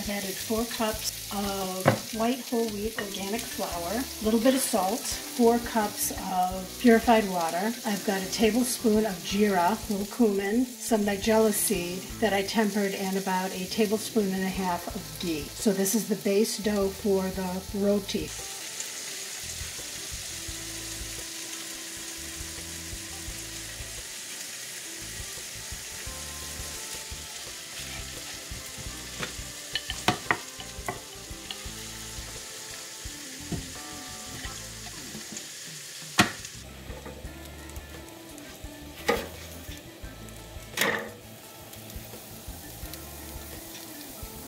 I've added 4 cups of white whole wheat organic flour, a little bit of salt, 4 cups of purified water. I've got a tablespoon of jeera, a little cumin, some nigella seed that I tempered, and about a tablespoon and a half of ghee. So this is the base dough for the roti.